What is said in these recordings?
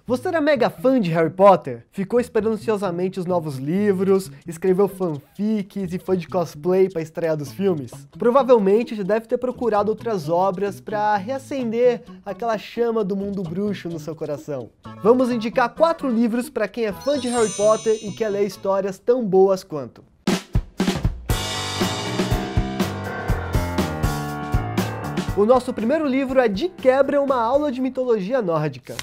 Você era mega fã de Harry Potter? Ficou esperando ansiosamente os novos livros, escreveu fanfics e foi de cosplay para a estreia dos filmes? Provavelmente já deve ter procurado outras obras para reacender aquela chama do mundo bruxo no seu coração. Vamos indicar 4 livros para quem é fã de Harry Potter e quer ler histórias tão boas quanto. O nosso primeiro livro é de quebra uma aula de mitologia nórdica.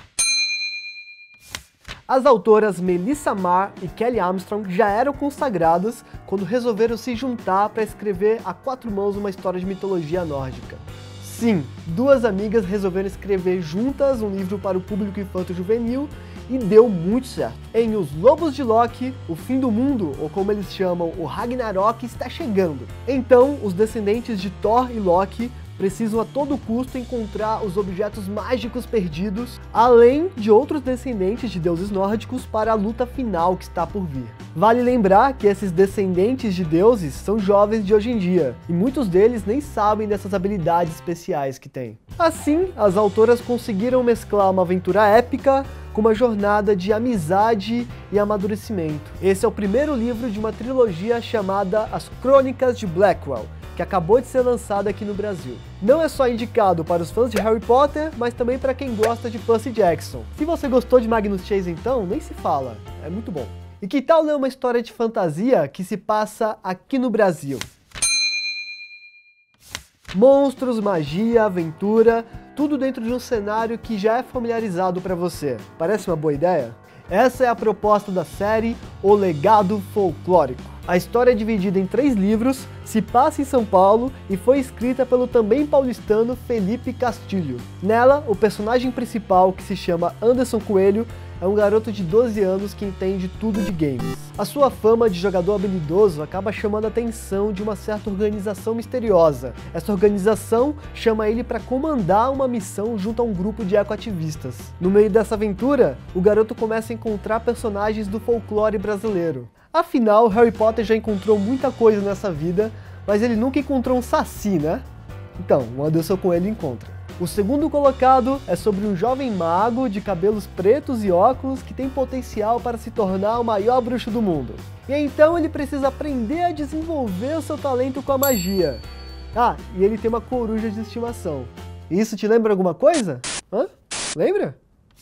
As autoras Melissa Marr e Kelly Armstrong já eram consagradas quando resolveram se juntar para escrever a 4 mãos uma história de mitologia nórdica. Sim, 2 amigas resolveram escrever juntas um livro para o público infanto-juvenil e deu muito certo. Em Os Lobos de Loki, o fim do mundo, ou como eles chamam, o Ragnarok, está chegando. Então, os descendentes de Thor e Loki precisam a todo custo encontrar os objetos mágicos perdidos, além de outros descendentes de deuses nórdicos para a luta final que está por vir. Vale lembrar que esses descendentes de deuses são jovens de hoje em dia, e muitos deles nem sabem dessas habilidades especiais que têm. Assim, as autoras conseguiram mesclar uma aventura épica com uma jornada de amizade e amadurecimento. Esse é o primeiro livro de uma trilogia chamada As Crônicas de Blackwell, que acabou de ser lançada aqui no Brasil. Não é só indicado para os fãs de Harry Potter, mas também para quem gosta de Percy Jackson. Se você gostou de Magnus Chase então, nem se fala, é muito bom. E que tal ler uma história de fantasia que se passa aqui no Brasil? Monstros, magia, aventura, tudo dentro de um cenário que já é familiarizado para você. Parece uma boa ideia? Essa é a proposta da série O Legado Folclórico. A história é dividida em 3 livros, se passa em São Paulo e foi escrita pelo também paulistano Felipe Castilho. Nela, o personagem principal, que se chama Anderson Coelho, é um garoto de 12 anos que entende tudo de games. A sua fama de jogador habilidoso acaba chamando a atenção de uma certa organização misteriosa. Essa organização chama ele para comandar uma missão junto a um grupo de ecoativistas. No meio dessa aventura, o garoto começa a encontrar personagens do folclore brasileiro. Afinal, Harry Potter já encontrou muita coisa nessa vida, mas ele nunca encontrou um saci, né? Então, o Anderson Coelho encontra. O segundo colocado é sobre um jovem mago de cabelos pretos e óculos que tem potencial para se tornar o maior bruxo do mundo. E então ele precisa aprender a desenvolver o seu talento com a magia. Ah, e ele tem uma coruja de estimação. Isso te lembra alguma coisa? Hã? Lembra?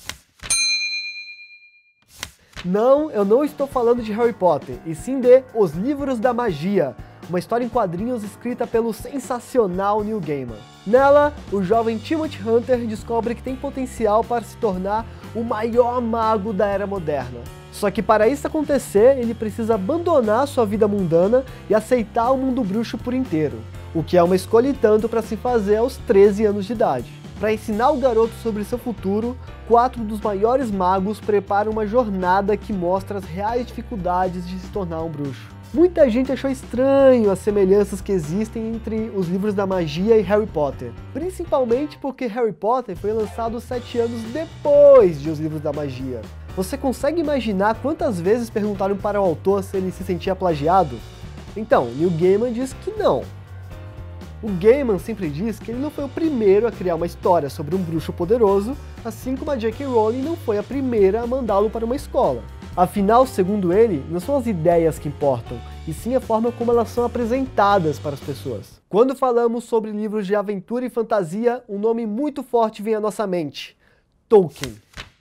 Não, eu não estou falando de Harry Potter, e sim de Os Livros da Magia, uma história em quadrinhos escrita pelo sensacional Neil Gaiman. Nela, o jovem Timothy Hunter descobre que tem potencial para se tornar o maior mago da era moderna. Só que para isso acontecer, ele precisa abandonar sua vida mundana e aceitar o mundo bruxo por inteiro, o que é uma escolha e tanto para se fazer aos 13 anos de idade. Para ensinar o garoto sobre seu futuro, 4 dos maiores magos preparam uma jornada que mostra as reais dificuldades de se tornar um bruxo. Muita gente achou estranho as semelhanças que existem entre os livros da magia e Harry Potter, principalmente porque Harry Potter foi lançado 7 anos depois de Os Livros da Magia. Você consegue imaginar quantas vezes perguntaram para o autor se ele se sentia plagiado? Então, Neil Gaiman diz que não. O Gaiman sempre diz que ele não foi o primeiro a criar uma história sobre um bruxo poderoso, assim como a J.K. Rowling não foi a primeira a mandá-lo para uma escola. Afinal, segundo ele, não são as ideias que importam, e sim a forma como elas são apresentadas para as pessoas. Quando falamos sobre livros de aventura e fantasia, um nome muito forte vem à nossa mente: Tolkien.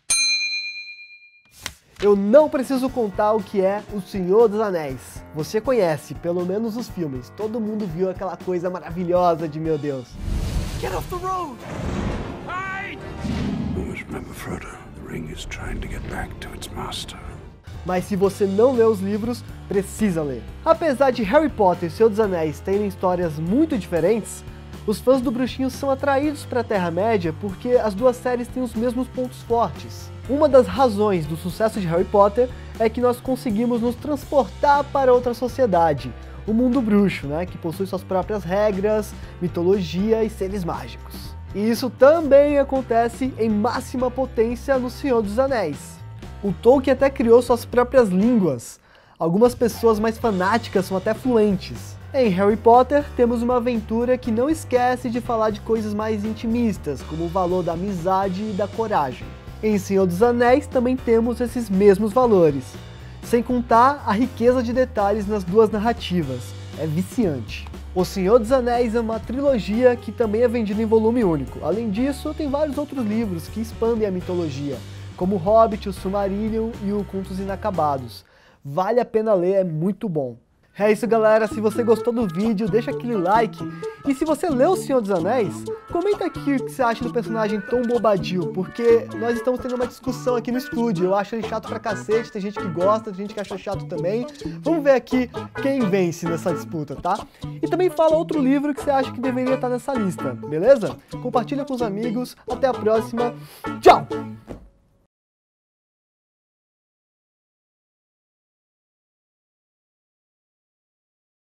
Eu não preciso contar o que é O Senhor dos Anéis. Você conhece, pelo menos os filmes. Todo mundo viu aquela coisa maravilhosa de meu Deus. Get off the road! Hide! Always remember, Frodo, the ring is trying to get back to its master. Mas se você não lê os livros, precisa ler. Apesar de Harry Potter e Senhor dos Anéis terem histórias muito diferentes, os fãs do bruxinho são atraídos para a Terra-média porque as 2 séries têm os mesmos pontos fortes. Uma das razões do sucesso de Harry Potter é que nós conseguimos nos transportar para outra sociedade, o mundo bruxo, né, que possui suas próprias regras, mitologia e seres mágicos. E isso também acontece em máxima potência no Senhor dos Anéis. O Tolkien até criou suas próprias línguas. Algumas pessoas mais fanáticas são até fluentes. Em Harry Potter, temos uma aventura que não esquece de falar de coisas mais intimistas, como o valor da amizade e da coragem. Em Senhor dos Anéis também temos esses mesmos valores, sem contar a riqueza de detalhes nas duas narrativas, é viciante. O Senhor dos Anéis é uma trilogia que também é vendida em volume único. Além disso, tem vários outros livros que expandem a mitologia, como o Hobbit, o Silmarillion e o Contos Inacabados. Vale a pena ler, é muito bom. É isso, galera, se você gostou do vídeo, deixa aquele like. E se você leu O Senhor dos Anéis, comenta aqui o que você acha do personagem Tom Bombadil, porque nós estamos tendo uma discussão aqui no estúdio. Eu acho ele chato pra cacete, tem gente que gosta, tem gente que acha chato também. Vamos ver aqui quem vence nessa disputa, tá? E também fala outro livro que você acha que deveria estar nessa lista, beleza? Compartilha com os amigos, até a próxima, tchau!